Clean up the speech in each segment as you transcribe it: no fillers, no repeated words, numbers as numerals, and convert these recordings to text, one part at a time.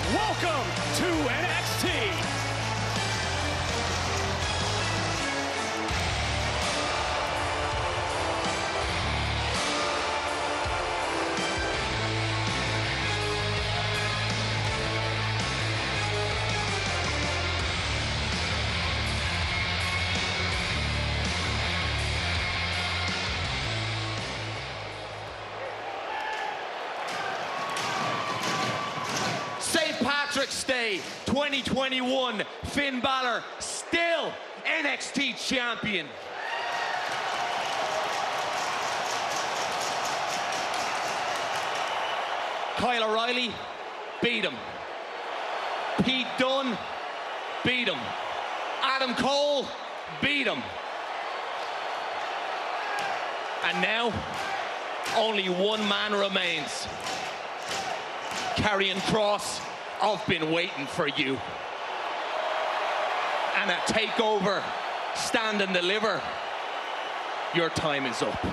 welcome to NXT. St. Patrick's Day 2021, Finn Balor still NXT champion. Kyle O'Reilly beat him. Pete Dunne beat him. Adam Cole beat him. And now only one man remains. Karrion Kross, I've been waiting for you. And at TakeOver, Stand and Deliver, your time is up.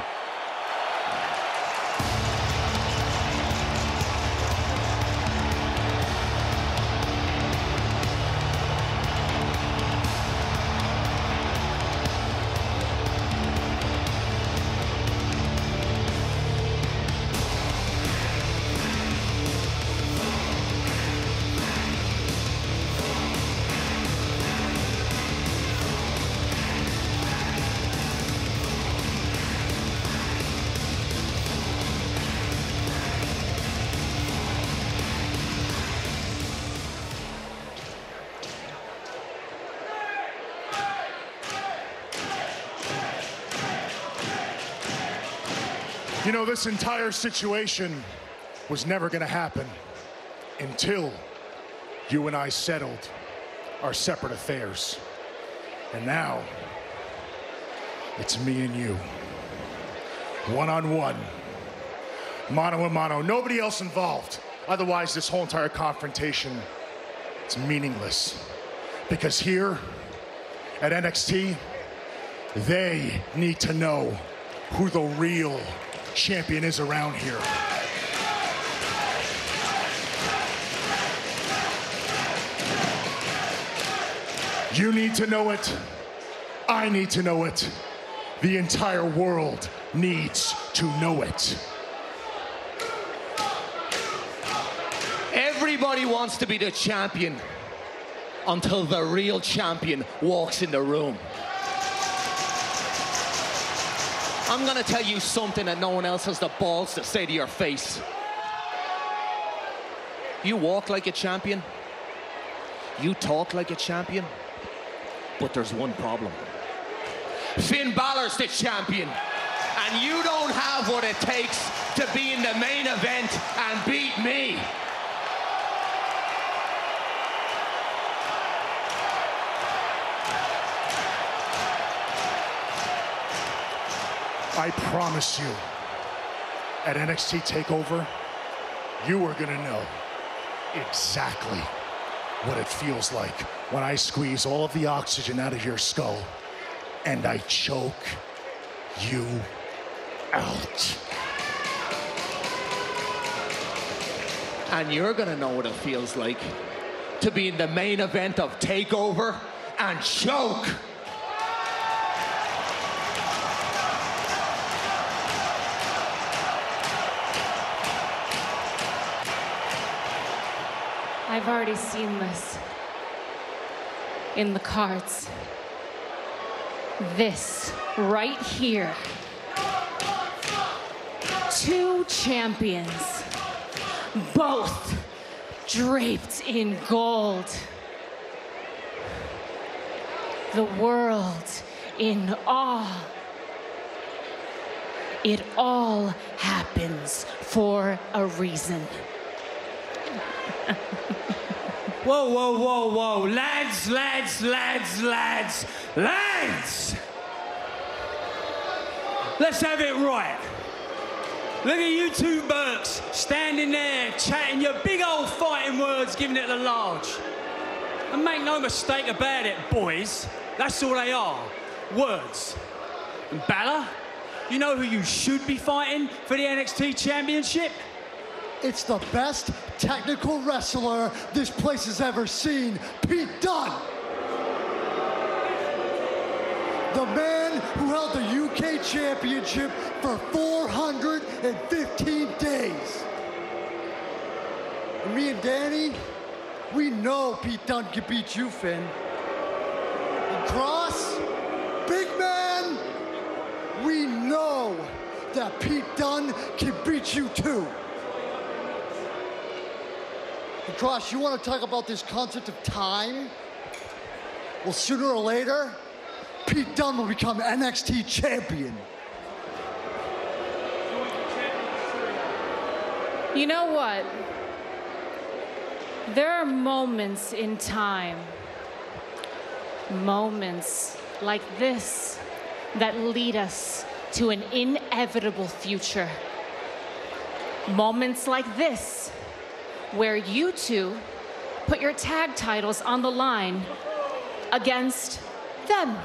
You know, this entire situation was never gonna happen until you and I settled our separate affairs. And now, it's me and you. One-on-one. Mano a mano. Nobody else involved. Otherwise, this whole entire confrontation, it's meaningless. Because here, at NXT, they need to know who the real champion is around here. You need to know it. I need to know it. The entire world needs to know it. Everybody wants to be the champion until the real champion walks in the room. I'm gonna tell you something that no one else has the balls to say to your face. You walk like a champion, you talk like a champion, but there's one problem. Finn Balor's the champion, and you don't have what it takes to be in the main event and beat me. I promise you, at NXT TakeOver, you are gonna know exactly what it feels like when I squeeze all of the oxygen out of your skull and I choke you out. And you're gonna know what it feels like to be in the main event of TakeOver and choke. I've already seen this in the cards. This right here. Two champions, both draped in gold. The world in awe. It all happens for a reason. Whoa, whoa, whoa, whoa. Lads, lads, lads, lads, lads! Let's have it right. Look at you two Burks standing there chatting your big old fighting words, giving it the large. And make no mistake about it, boys. That's all they are. Words. And Balor, you know who you should be fighting for the NXT Championship? It's the best technical wrestler this place has ever seen, Pete Dunne. The man who held the UK Championship for 415 days. And me and Danny, we know Pete Dunne can beat you, Finn. And Cross, big man, we know that Pete Dunne can beat you too. And Cross, you want to talk about this concept of time? Well, sooner or later, Pete Dunne will become NXT champion. You know what? There are moments in time, moments like this, that lead us to an inevitable future. Moments like this, where you two put your tag titles on the line against them.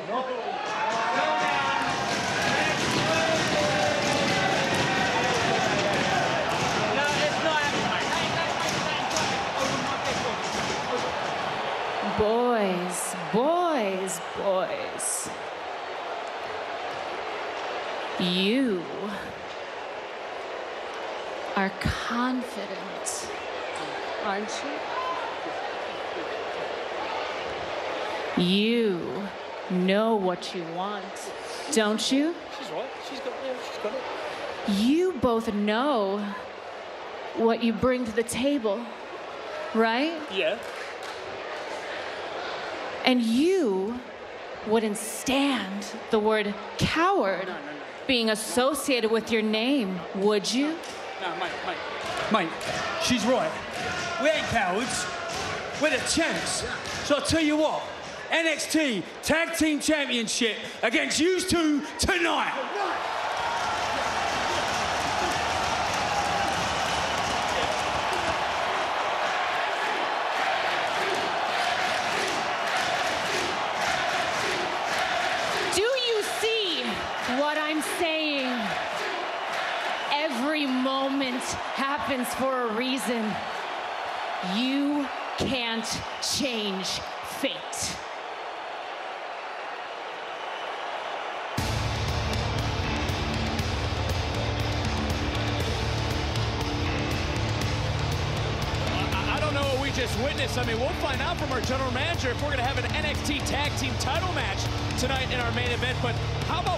Boys, boys, boys. You are confident, aren't you? You know what you want, don't you? She's right. She's got it. You both know what you bring to the table, right? Yeah. And you wouldn't stand the word coward being associated with your name, would you? No, mate, she's right. We ain't cowards. We're the champs. So I'll tell you what, NXT Tag Team Championship against you two tonight. Do you see what I'm saying? Every moment happens for a reason. You can't change fate. I don't know what we just witnessed. I mean, we'll find out from our general manager if we're going to have an NXT Tag Team title match tonight in our main event. But how about